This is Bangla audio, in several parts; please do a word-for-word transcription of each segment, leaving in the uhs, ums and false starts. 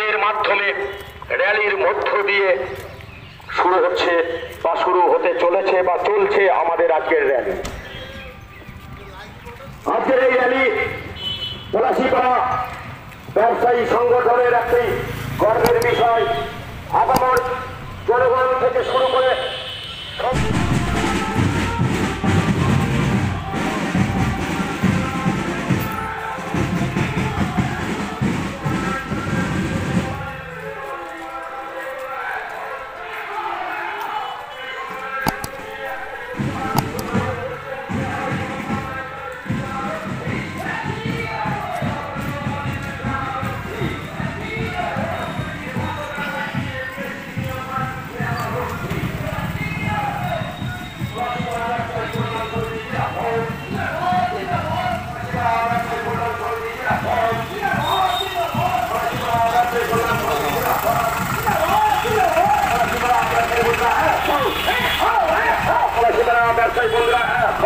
র্যালির মাধ্যমে র্যালির মধ্য দিয়ে শুরু হচ্ছে বা শুরু হতে চলেছে বা চলছে আমাদের আজকের র্যালি। আজকের এই র্যালি পলাশীপাড়া ব্যবসায়ী সংগঠনের একটি গর্বের বিষয়। আগামী জনগণ থেকে শুরু করে ব্যবসায়ী বন্ধুরা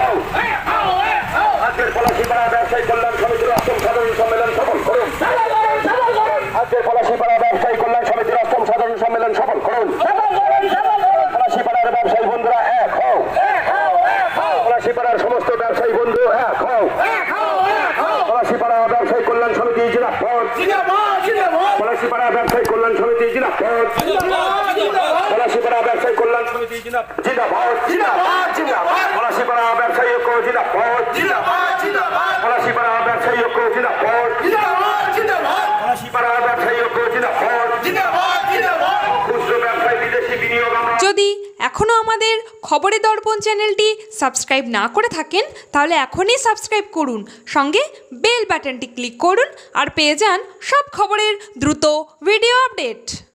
আজকের পলাশীপাড়া ব্যবসায়ী কল্যাণ সমিতির অষ্টম সাধারণ সম্মেলন সফল করুন। আজকের পলাশীপাড়া ব্যবসায়ী কল্যাণ সমিতির অষ্টম সাধারণ সম্মেলন সফল করুন। পলাশীপাড়ার ব্যবসায়ী বন্ধুরা এক হও। পলাশীপাড়ার সমস্ত ব্যবসায়ী বন্ধু এক হও। পলাশীপাড়া ব্যবসায়ী কল্যাণ সমিতি জিন্দাবাদ। পলাশীপাড়া ব্যবসায়ী কল্যাণ সমিতি জিন্দাবাদ। পলাশীপাড়া ব্যবসায়ী কল্যাণ সমিতি জিন্দাবাদ জিন্দাবাদ জিন্দাবাদ। পলাশীপাড়া ব্যবসায়ী ঐক্য জিন্দাবাদ জিন্দাবাদ জিন্দাবাদ। পলাশীপাড়া ব্যবসায়ী ঐক্য জিন্দাবাদ জিন্দাবাদ জিন্দাবাদ। পলাশীপাড়া ব্যবসায়ী ঐক্য জিন্দাবাদ জিন্দাবাদ জিন্দাবাদ। খুচরো ব্যবসায়ী বিদেশি বিনিয়োগ। যদি এখনও আমাদের খবরের দর্পণ চ্যানেলটি সাবস্ক্রাইব না করে থাকেন তাহলে এখনই সাবস্ক্রাইব করুন, সঙ্গে বেল বাটনটি ক্লিক করুন আর পেয়ে যান সব খবরের দ্রুত ভিডিও আপডেট।